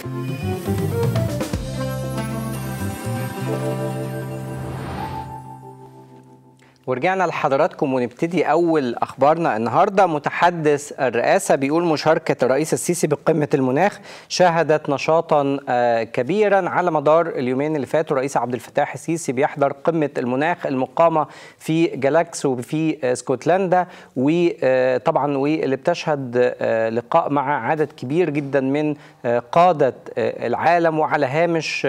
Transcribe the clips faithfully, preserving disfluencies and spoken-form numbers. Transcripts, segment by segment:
ورجعنا لحضراتكم ونبتدي أول أخبارنا النهاردة. متحدث الرئاسة بيقول مشاركة الرئيس السيسي بقمة المناخ شهدت نشاطا كبيرا على مدار اليومين اللي فاتوا. الرئيس عبد الفتاح السيسي بيحضر قمة المناخ المقامة في جالاكسو في اسكتلندا، وطبعا واللي بتشهد لقاء مع عدد كبير جدا من قادة العالم. وعلى هامش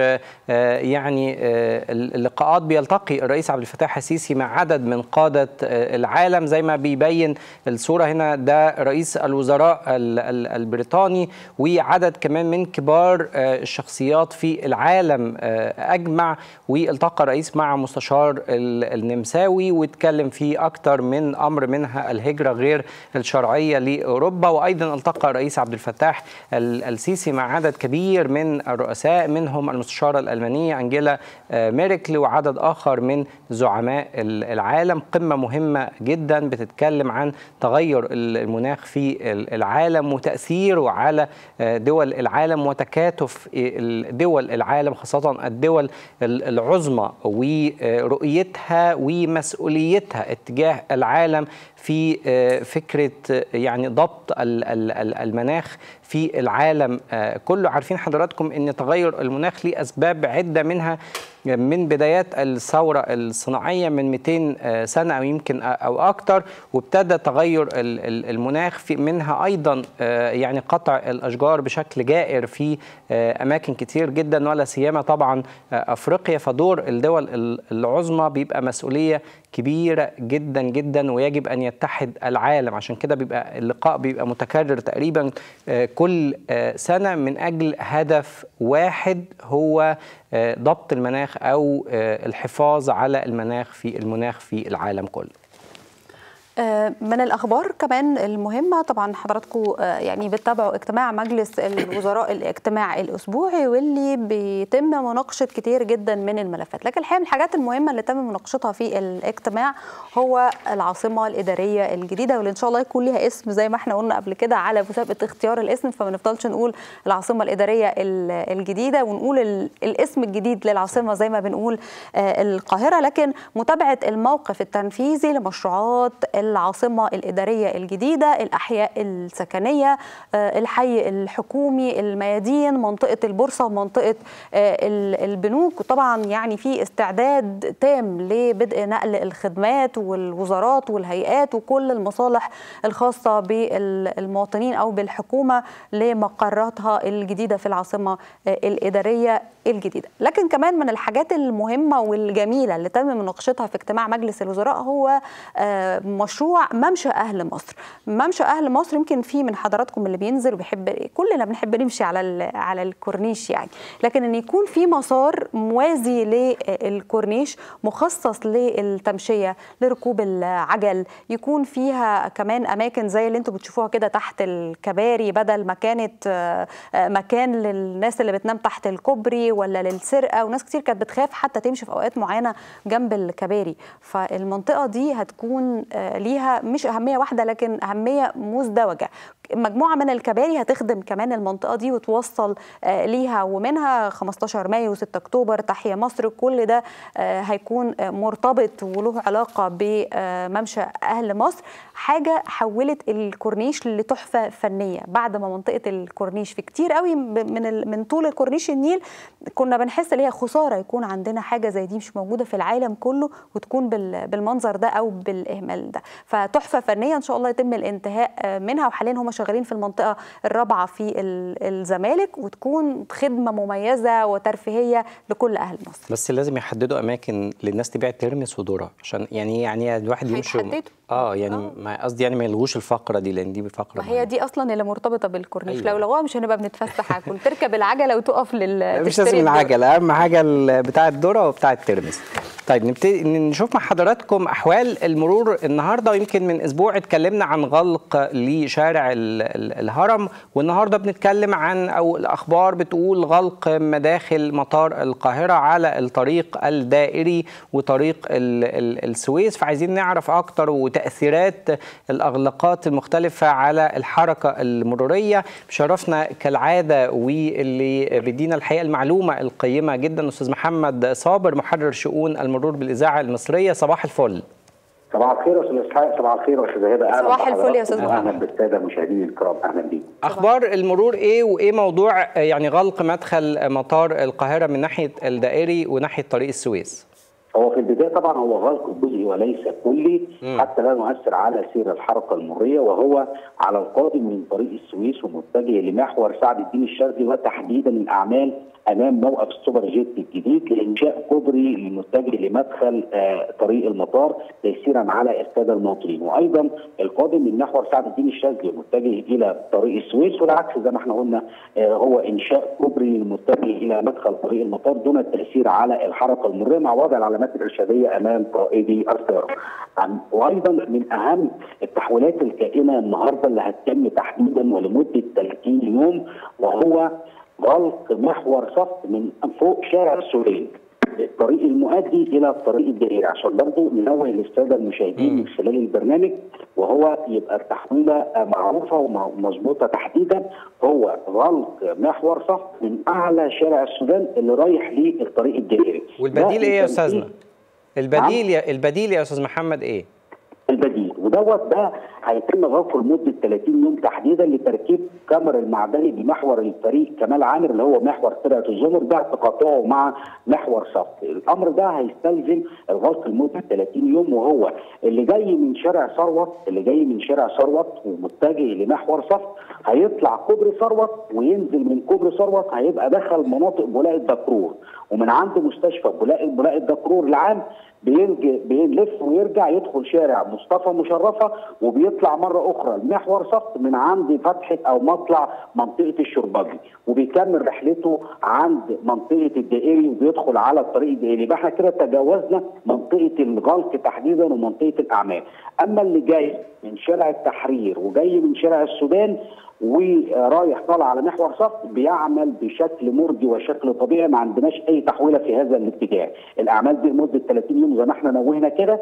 يعني اللقاءات بيلتقي الرئيس عبد الفتاح السيسي مع عدد من قادة العالم زي ما بيبين الصورة هنا. ده رئيس الوزراء البريطاني وعدد كمان من كبار الشخصيات في العالم أجمع. والتقى الرئيس مع مستشار النمساوي واتكلم في أكثر من أمر، منها الهجرة غير الشرعية لأوروبا. وأيضا التقى الرئيس عبد الفتاح السيسي مع عدد كبير من الرؤساء، منهم المستشارة الألمانية أنجيلا ميركل وعدد آخر من زعماء العالم. قمة مهمة جدا بتتكلم عن تغير المناخ في العالم وتأثيره على دول العالم وتكاتف دول العالم، خاصة الدول العظمى ورؤيتها ومسؤوليتها اتجاه العالم في فكرة يعني ضبط المناخ في العالم كله. عارفين حضراتكم ان تغير المناخ ليه اسباب عدة، منها من بدايات الثورة الصناعية من مئتين سنة أو يمكن أو أكثر، وابتدى تغير المناخ في منها أيضا يعني قطع الأشجار بشكل جائر في أماكن كتير جدا، ولا سيما طبعا أفريقيا. فدور الدول العظمى بيبقى مسؤولية كبيرة جدا جدا، ويجب أن يتحد العالم. عشان كده بيبقى اللقاء بيبقى متكرر تقريبا كل سنة من أجل هدف واحد، هو ضبط المناخ أو الحفاظ على المناخ في المناخ في العالم كله. من الأخبار كمان المهمة، طبعا حضراتكم يعني بتتابعوا اجتماع مجلس الوزراء الاجتماع الأسبوعي واللي بيتم مناقشة كتير جدا من الملفات، لكن الحقيقة من الحاجات المهمة اللي تم مناقشتها في الاجتماع هو العاصمة الإدارية الجديدة، واللي إن شاء الله يكون لها اسم زي ما احنا قلنا قبل كده على مسابقة اختيار الاسم، فما نفضلش نقول العاصمة الإدارية الجديدة ونقول الاسم الجديد للعاصمة زي ما بنقول القاهرة. لكن متابعة الموقف التنفيذي لمشروعات العاصمة الإدارية الجديدة، الأحياء السكنية، الحي الحكومي، الميادين، منطقة البورصة ومنطقة البنوك. وطبعا يعني في استعداد تام لبدء نقل الخدمات والوزارات والهيئات وكل المصالح الخاصة بالمواطنين أو بالحكومة لمقراتها الجديدة في العاصمة الإدارية الجديدة. لكن كمان من الحاجات المهمة والجميلة اللي تم مناقشتها في اجتماع مجلس الوزراء هو مشروع ممشى أهل مصر. ممشى أهل مصر يمكن في من حضراتكم اللي بينزل وبيحب، كلنا بنحب نمشي على على الكورنيش يعني، لكن ان يكون في مسار موازي للكورنيش مخصص للتمشية لركوب العجل، يكون فيها كمان أماكن زي اللي انتم بتشوفوها كده تحت الكباري، بدل ما كانت مكان للناس اللي بتنام تحت الكوبري ولا للسرقة، وناس كتير كانت بتخاف حتى تمشي في أوقات معينة جنب الكباري. فالمنطقة دي هتكون ليها مش أهمية واحدة لكن أهمية مزدوجة. مجموعة من الكباري هتخدم كمان المنطقة دي وتوصل ليها، ومنها خمستاشر مايو وستة أكتوبر، تحيا مصر، كل ده هيكون مرتبط وله علاقة بممشى أهل مصر. حاجة حولت الكورنيش لتحفة فنية. بعد ما منطقة الكورنيش في كتير قوي من من طول الكورنيش النيل كنا بنحس ليها خسارة يكون عندنا حاجة زي دي مش موجودة في العالم كله وتكون بالمنظر ده أو بالإهمال ده. فتحفة فنية إن شاء الله يتم الانتهاء منها، وحاليا هم شغالين في المنطقة الرابعة في الزمالك، وتكون خدمة مميزة وترفيهية لكل أهل مصر. بس لازم يحددوا أماكن للناس تبيع ترمس وذرة، عشان يعني يعني الواحد يمشي اه يعني ما قصدي يعني ما يلغوش الفقرة دي، لأن دي فقرة هي دي أصلا اللي مرتبطة بالكورنيش. أيوة. لو لغوها مش هنبقى بنتفسح هاكل تركب العجلة وتقف لل مش لازم العجلة، أهم حاجة بتاع الذرة وبتاع الترمس. طيب نبتدي نشوف مع حضراتكم احوال المرور النهارده، ويمكن من اسبوع اتكلمنا عن غلق لشارع الهرم، والنهارده بنتكلم عن او الاخبار بتقول غلق مداخل مطار القاهره على الطريق الدائري وطريق السويس. فعايزين نعرف اكتر وتاثيرات الاغلاقات المختلفه على الحركه المروريه. شرفنا كالعاده واللي بيدينا الحقيقه المعلومه القيمه جدا استاذ محمد صابر، محرر شؤون المرور بالاذاعه المصريه. صباح الفل. صباح الخير يا استاذ اسحاق. صباح الخير يا استاذ هبه. اهلا صباح الفل يا استاذ محمد. اهلا بالساده المشاهدين الكرام، اهلا بيكم. اخبار المرور ايه وايه موضوع يعني غلق مدخل مطار القاهره من ناحيه الدائري وناحيه طريق السويس؟ هو في البدايه طبعا هو غلق جزئي وليس كلي حتى لا نؤثر على سير الحركه المروريه، وهو على القادم من طريق السويس ومتجه لمحور سعد الدين الشاذلي، وتحديدا الاعمال امام موقف السوبر جيت الجديد لانشاء كوبري المتجه لمدخل آه طريق المطار تيسيرا على الساده المواطنين، وايضا القادم من محور سعد الدين الشاذلي متجه الى طريق السويس، والعكس زي ما احنا قلنا آه هو انشاء كوبري المتجه الى مدخل طريق المطار دون التاثير على الحركه المروريه مع وضع العلامات الارشاديه امام قائدي السياره. وايضا من اهم التحويلات الكائنه النهارده اللي هتتم تحديدا ولمده ثلاثين يوم، وهو غلق محور صف من فوق شارع السوري، الطريق المؤدي الى الطريق الدائري، عشان برضه ننوه للساده المشاهدين من خلال البرنامج، وهو يبقى التحويله معروفه ومظبوطه تحديدا. هو غلق محور صف من اعلى شارع السودان اللي رايح للطريق الدائري. والبديل ايه يا استاذنا؟ البديل يا البديل يا استاذ محمد ايه؟ البديل ودوت ده هيتم غلقه لمده ثلاثين يوم تحديدا لتركيب كاميرا المعدني بمحور الفريق كمال عامر اللي هو محور ترعه الزمر ده تقاطعه مع محور صف. الامر ده هيستلزم الغلق لمده ثلاثين يوم، وهو اللي جاي من شارع ثروت اللي جاي من شارع ثروت ومتجه لمحور صف هيطلع كوبري ثروت وينزل من كوبري ثروت هيبقى دخل مناطق بولاق الدكرور، ومن عند مستشفى بولاق بولاق الدكرور العام بيلف ويرجع يدخل شارع مصطفى مشرفه وبيطلع مره اخرى المحور صف من عند فتحه او مطلع منطقه الشربجي، وبيكمل رحلته عند منطقه الدائري وبيدخل على الطريق الدائري. يبقى احنا كده تجاوزنا منطقه الغلق تحديدا ومنطقه الاعمال. اما اللي جاي من شارع التحرير وجاي من شارع السودان ورايح طالع على محور صف بيعمل بشكل مرضي وشكل طبيعي، ما عندناش اي تحويله في هذا الاتجاه. الاعمال دي لمده ثلاثين يوم زي ما احنا نوهنا كده،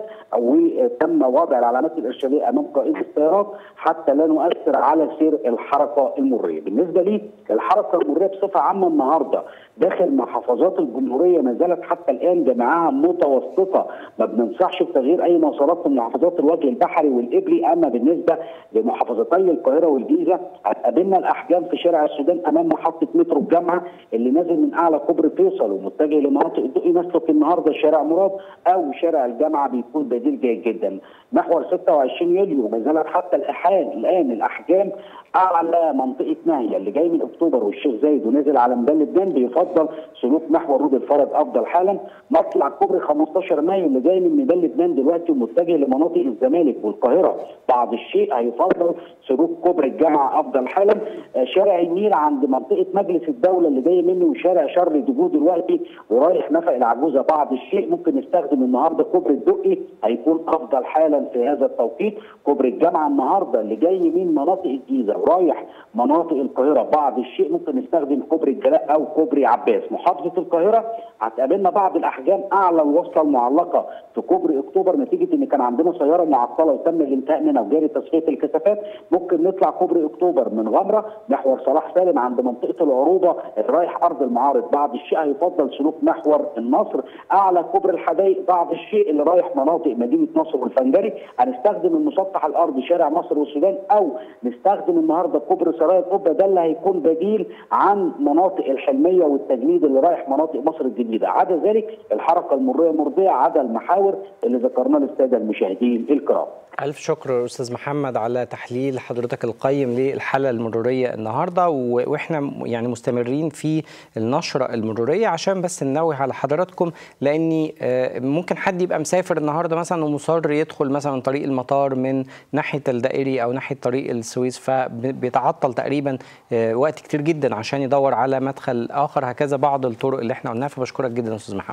وتم وضع العلامات الارشاديه امام قائد السيارات حتى لا نؤثر على سير الحركه المروريه. بالنسبه لي الحركه المروريه بصفه عامه النهارده داخل محافظات الجمهوريه ما زالت حتى الان جميعها متوسطه، ما بننصحش بتغيير اي مواصلات في محافظات الوجه البحري والابلي. اما بالنسبه لمحافظتي القاهره والجيزه هتقابلنا الاحجام في شارع السودان امام محطه مترو الجامعه اللي نازل من اعلى كوبري فيصل ومتجه لمناطق الدقي، نسلك النهارده شارع مراد او شارع الجامعه بيكون بديل جيد جدا. محور ستة وعشرين يوليو ما زالت حتى الان الان الاحجام اعلى منطقه ناهيه اللي جاي من اكتوبر والشيخ زايد ونازل على ميدان لبنان بيفضل سلوك محور رود الفرج افضل حالا. مطلع كوبري خمستاشر مايو اللي جاي من ميدان لبنان دلوقتي ومتجه لمناطق الزمالك والقاهره بعض الشيء هيفضل سلوك كوبري الجامعه افضل حالا. شارع النيل عند منطقه مجلس الدوله اللي جاي منه وشارع شر دجو دلوقتي ورايح نفق العجوزه بعض الشيء ممكن نستخدم النهارده كوبري الدقي هيكون افضل حالا في هذا التوقيت. كوبري الجامعه النهارده اللي جاي من مناطق الجيزه ورايح مناطق القاهره بعض الشيء ممكن نستخدم كوبري الجلاء او كوبري عباس. محافظه القاهره هتقابلنا بعض الاحجام اعلى الوصله المعلقه في كوبري اكتوبر نتيجه ان كان عندنا سياره معطله وتم الانتهاء منها وجاري تصفيه الكثافات. ممكن نطلع كوبري اكتوبر من غمره محور صلاح سالم عند منطقه العروبه رايح ارض المعارض بعض الشيء هيفضل سلوك محور النصر. اعلى كوبري الحدائق بعض الشيء اللي رايح مناطق مدينه نصر والفنجري هنستخدم المسطح الارضي شارع مصر والسودان او نستخدم النهارده كوبري سرايا القبه ده اللي هيكون بديل عن مناطق الحلميه والتجنيد اللي رايح مناطق مصر الجديده. عدا ذلك الحركه المروريه مرضيه عدا المحاور اللي ذكرناه للساده المشاهدين الكرام. ألف شكر أستاذ محمد على تحليل حضرتك القيم للحالة المرورية النهاردة، وإحنا يعني مستمرين في النشرة المرورية عشان بس ننوه على حضراتكم، لأني ممكن حد يبقى مسافر النهاردة مثلا ومصر يدخل مثلا طريق المطار من ناحية الدائري أو ناحية طريق السويس، فبيتعطل تقريبا وقت كتير جدا عشان يدور على مدخل آخر. هكذا بعض الطرق اللي إحنا قلناها. فبشكرك جدا أستاذ محمد.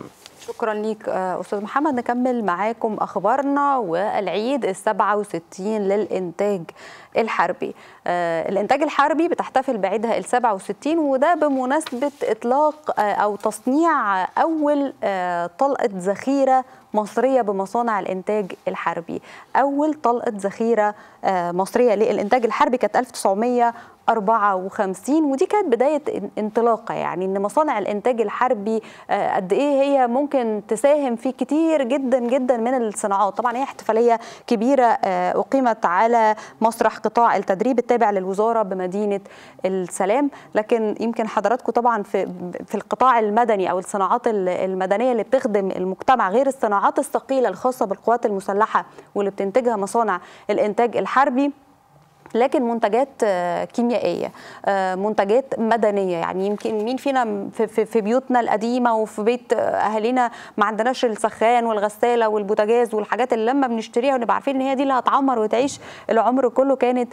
شكرا ليك أستاذ محمد. نكمل معاكم أخبارنا. والعيد السبعة وستين للإنتاج الحربي. آه الإنتاج الحربي بتحتفل بعيدها السبعة وستين، وده بمناسبة إطلاق آه أو تصنيع أول آه طلقة ذخيرة مصرية بمصانع الإنتاج الحربي. أول طلقة ذخيرة آه مصرية للإنتاج الحربي كانت ألف وتسعمائة وأربعة وخمسين، ودي كانت بداية انطلاقة، يعني ان مصانع الانتاج الحربي قد ايه هي ممكن تساهم في كتير جدا جدا من الصناعات. طبعا هي احتفالية كبيرة اقيمت على مسرح قطاع التدريب التابع للوزارة بمدينة السلام، لكن يمكن حضراتكم طبعا في في القطاع المدني او الصناعات المدنية اللي بتخدم المجتمع غير الصناعات الثقيلة الخاصة بالقوات المسلحة واللي بتنتجها مصانع الانتاج الحربي، لكن منتجات كيميائيه، منتجات مدنيه. يعني يمكن مين فينا في بيوتنا القديمه وفي بيت اهالينا ما عندناش السخان والغساله والبوتاجاز والحاجات اللي لما بنشتريها ونبقى عارفين ان هي دي اللي هتعمر وتعيش العمر كله، كانت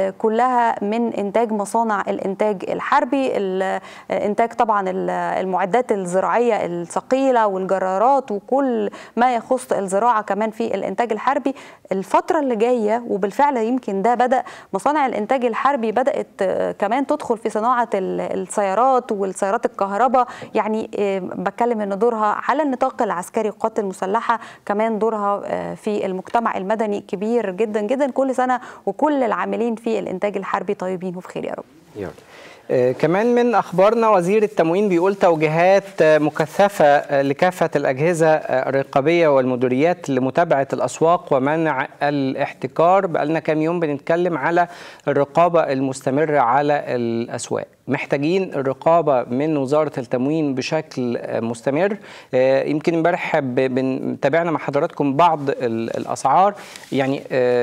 كلها من انتاج مصانع الانتاج الحربي. الانتاج طبعا المعدات الزراعيه الثقيله والجرارات وكل ما يخص الزراعه كمان في الانتاج الحربي. الفتره اللي جايه وبالفعل يمكن ده بدا مصانع الانتاج الحربي بدات كمان تدخل في صناعه السيارات والسيارات الكهرباء. يعني بتكلم ان دورها على النطاق العسكري القوات المسلحه، كمان دورها في المجتمع المدني كبير جدا جدا. كل سنه وكل العاملين في الانتاج الحربي طيبين وبخير يا رب. يلا. آه كمان من أخبارنا وزير التموين بيقول توجيهات آه مكثفة آه لكافة الأجهزة آه الرقابية والمديريات لمتابعة الأسواق ومنع الاحتكار. بقالنا كام يوم بنتكلم على الرقابة المستمرة على الأسواق، محتاجين الرقابة من وزارة التموين بشكل مستمر. يمكن امبارح تابعنا مع حضراتكم بعض الأسعار، يعني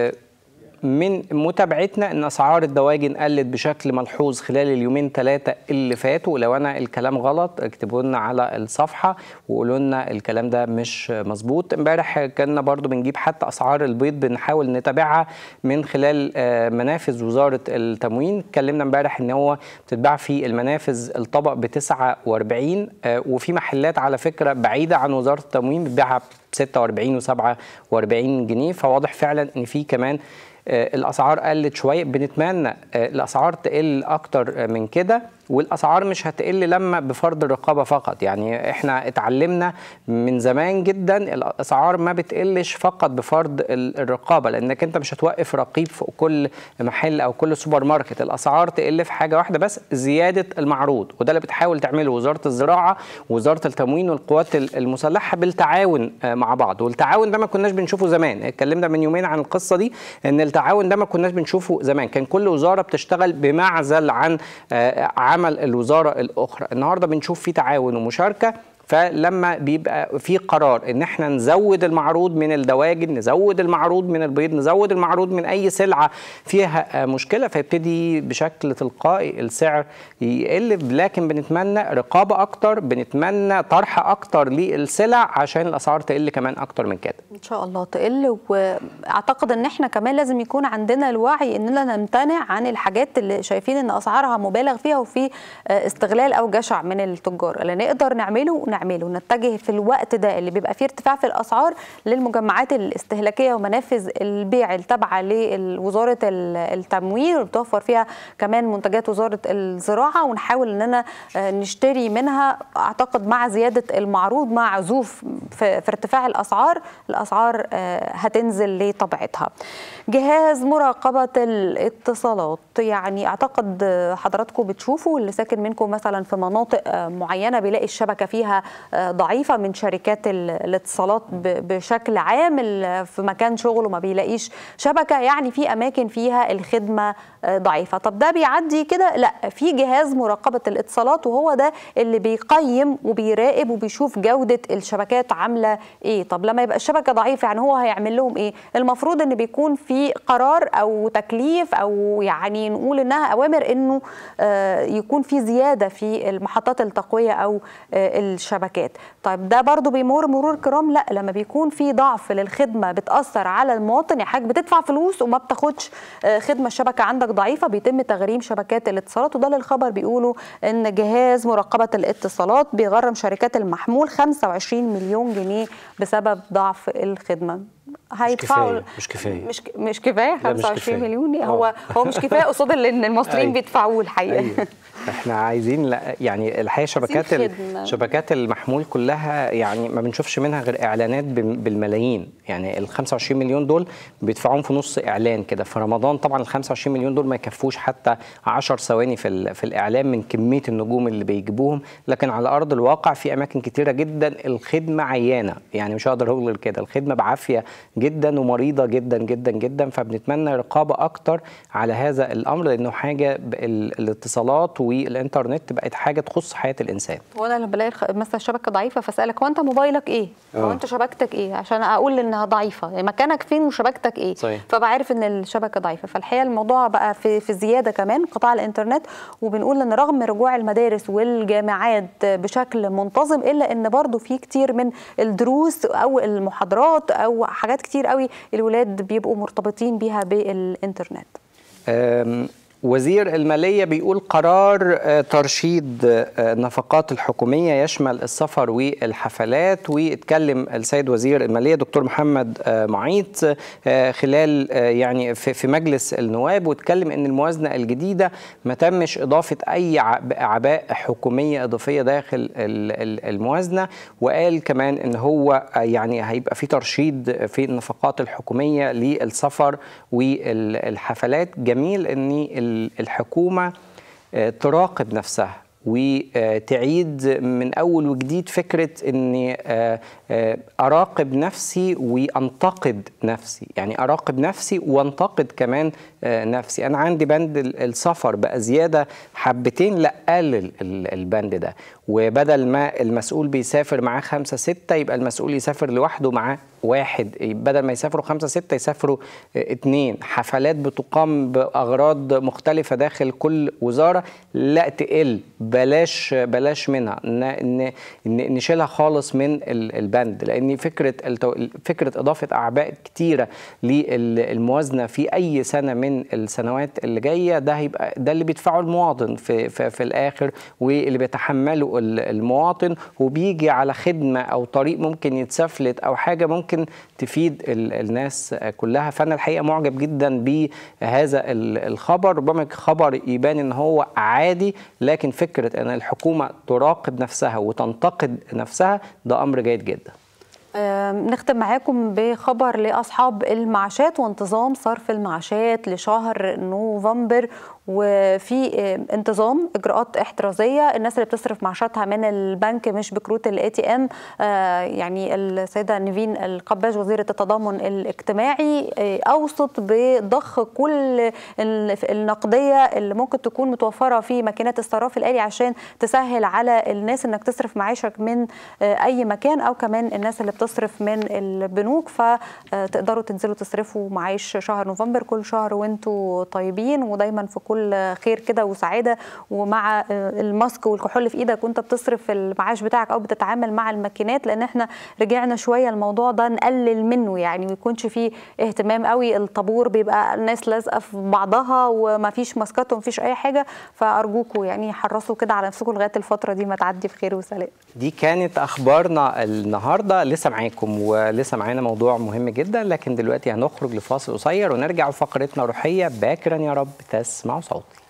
من متابعتنا ان اسعار الدواجن قلت بشكل ملحوظ خلال اليومين ثلاثه اللي فاتوا. لو انا الكلام غلط اكتبوا لنا على الصفحه وقولوا لنا الكلام ده مش مظبوط. امبارح كنا برضو بنجيب حتى اسعار البيض بنحاول نتابعها من خلال منافذ وزاره التموين. اتكلمنا امبارح ان هو بتتباع في المنافذ الطبق ب تسعة وأربعين، وفي محلات على فكره بعيده عن وزاره التموين بتبيعها ب ستة وأربعين وسبعة وأربعين جنيه. فواضح فعلا ان في كمان الاسعار قلت شويه. بنتمنى الاسعار تقل اكتر من كده، والاسعار مش هتقل لما بفرض الرقابه فقط. يعني احنا اتعلمنا من زمان جدا الاسعار ما بتقلش فقط بفرض الرقابه، لانك انت مش هتوقف رقيب في كل محل او كل سوبر ماركت. الاسعار تقل في حاجه واحده بس، زياده المعروض، وده اللي بتحاول تعمله وزاره الزراعه ووزاره التموين والقوات المسلحه بالتعاون مع بعض. والتعاون ده ما كناش بنشوفه زمان، اتكلمنا من يومين عن القصه دي، ان التعاون ده ما كناش بنشوفه زمان، كان كل وزاره بتشتغل بمعزل عن عمل الوزاره الاخرى. النهارده بنشوف في تعاون ومشاركه. فلما بيبقى في قرار ان احنا نزود المعروض من الدواجن، نزود المعروض من البيض، نزود المعروض من اي سلعه فيها مشكله، فيبتدي بشكل تلقائي السعر يقل. لكن بنتمنى رقابه اكتر، بنتمنى طرح اكتر للسلع عشان الاسعار تقل كمان اكتر من كده. ان شاء الله تقل. واعتقد ان احنا كمان لازم يكون عندنا الوعي اننا نمتنع عن الحاجات اللي شايفين ان اسعارها مبالغ فيها وفي استغلال او جشع من التجار. اللي نقدر نعمله نعمله نتجه في الوقت ده اللي بيبقى فيه ارتفاع في الاسعار للمجمعات الاستهلاكيه ومنافذ البيع التابعه لوزاره التموين واللي بتوفر فيها كمان منتجات وزاره الزراعه، ونحاول اننا نشتري منها. اعتقد مع زياده المعروض مع عزوف في, في ارتفاع الاسعار، الاسعار هتنزل لطبيعتها. جهاز مراقبه الاتصالات، يعني اعتقد حضراتكم بتشوفوا اللي ساكن منكم مثلا في مناطق معينه بيلاقي الشبكه فيها ضعيفه من شركات الاتصالات بشكل عام، في مكان شغله ما بيلاقيش شبكه، يعني في اماكن فيها الخدمه ضعيفه. طب ده بيعدي كده؟ لا، في جهاز مراقبه الاتصالات وهو ده اللي بيقيم وبيراقب وبيشوف جوده الشبكات عامله ايه. طب لما يبقى الشبكه ضعيفه يعني هو هيعمل لهم ايه؟ المفروض ان بيكون في قرار او تكليف او يعني نقول انها اوامر انه يكون في زياده في المحطات التقويه او الشبكات. الشبكات. طيب ده برضو بيمر مرور كرام؟ لا، لما بيكون في ضعف للخدمه بتاثر على المواطن، يا حاج بتدفع فلوس وما بتاخدش خدمه، الشبكه عندك ضعيفه، بيتم تغريم شبكات الاتصالات. وده للخبر بيقولوا ان جهاز مراقبه الاتصالات بيغرم شركات المحمول خمسة وعشرين مليون جنيه بسبب ضعف الخدمه. هيدفعوا مش كفايه مش مش كفايه خمسة وعشرين مليون. هو هو مش كفايه قصاد اللي المصريين بيدفعوه الحقيقه. أيوة. احنا عايزين لا يعني الحقيقه شبكات شبكات المحمول كلها يعني ما بنشوفش منها غير اعلانات بالملايين. يعني ال خمسة وعشرين مليون دول بيدفعوهم في نص اعلان كده في رمضان. طبعا ال خمسة وعشرين مليون دول ما يكفوش حتى عشر ثواني في في الاعلان من كميه النجوم اللي بيجيبوهم. لكن على ارض الواقع في اماكن كتيره جدا الخدمه عيانه، يعني مش هقدر اقول كده، الخدمه بعافيه جدا ومريضه جدا جدا جدا. فبنتمنى رقابه اكتر على هذا الامر، لانه حاجه الاتصالات والانترنت بقت حاجه تخص حياه الانسان. هو انا لما بلاقي مثلا الشبكه ضعيفه فاسالك هو انت موبايلك ايه؟ هو انت شبكتك ايه؟ عشان اقول انها ضعيفه، يعني مكانك فين وشبكتك ايه؟ صحيح. فبعرف ان الشبكه ضعيفه. فالحقيقه الموضوع بقى في في زياده كمان قطاع الانترنت. وبنقول ان رغم رجوع المدارس والجامعات بشكل منتظم الا ان برضو في كتير من الدروس او المحاضرات او حاجات كتير قوي الولاد بيبقوا مرتبطين بيها بالانترنت. وزير المالية بيقول قرار ترشيد النفقات الحكومية يشمل السفر والحفلات. واتكلم السيد وزير المالية دكتور محمد معيط خلال يعني في مجلس النواب، واتكلم ان الموازنة الجديدة ما تمش اضافة اي اعباء حكومية اضافية داخل الموازنة. وقال كمان ان هو يعني هيبقى في ترشيد في النفقات الحكومية للسفر والحفلات. جميل ان الحكومة تراقب نفسها وتعيد من أول وجديد فكرة أني أراقب نفسي وأنتقد نفسي، يعني أراقب نفسي وأنتقد كمان نفسي. أنا عندي بند السفر بقى زيادة حبتين، لا قلل البند ده، وبدل ما المسؤول بيسافر معاه خمسة ستة يبقى المسؤول يسافر لوحده معاه واحد، بدل ما يسافروا خمسة ستة يسافروا اتنين. حفلات بتقام بأغراض مختلفة داخل كل وزارة لا تقل، بلاش بلاش منها، نشيلها خالص من البند، لأن فكرة فكرة إضافة أعباء كتيرة للموازنة في أي سنة من السنوات اللي جاية ده هيبقى ده اللي بيدفعه المواطن في, في, في الآخر، واللي بيتحمله المواطن، وبيجي على خدمة أو طريق ممكن يتسفلت أو حاجة ممكن تفيد الناس كلها. فأنا الحقيقة معجب جدا بهذا الخبر. ربما خبر يبان إن هو عادي، لكن فكرة أن الحكومة تراقب نفسها وتنتقد نفسها ده أمر جيد جدا. نختم معاكم بخبر لأصحاب المعاشات وانتظام صرف المعاشات لشهر نوفمبر، وفي انتظام اجراءات احترازيه. الناس اللي بتصرف معاشاتها من البنك مش بكروت الاي تي ام، يعني السيده نيفين القباج وزيره التضامن الاجتماعي اوصت بضخ كل النقديه اللي ممكن تكون متوفره في ماكينات الصراف الالي عشان تسهل على الناس انك تصرف معاشك من اي مكان، او كمان الناس اللي بتصرف من البنوك، فتقدروا تنزلوا تصرفوا معاش شهر نوفمبر كل شهر وانتوا طيبين ودايما في كل خير كده وسعاده، ومع الماسك والكحول في ايدك وانت بتصرف المعاش بتاعك او بتتعامل مع الماكينات، لان احنا رجعنا شويه الموضوع ده نقلل منه، يعني ما يكونش فيه اهتمام قوي. الطابور بيبقى الناس لازقه في بعضها وما فيش ماسكات وما فيش اي حاجه، فارجوكم يعني حرصوا كده على نفسكم لغايه الفتره دي ما تعدي في خير وسلام. دي كانت اخبارنا النهارده، لسه معاكم ولسه معانا موضوع مهم جدا، لكن دلوقتي هنخرج لفاصل قصير ونرجع فقرتنا روحيه باكرا يا رب تسمعوا صوتي.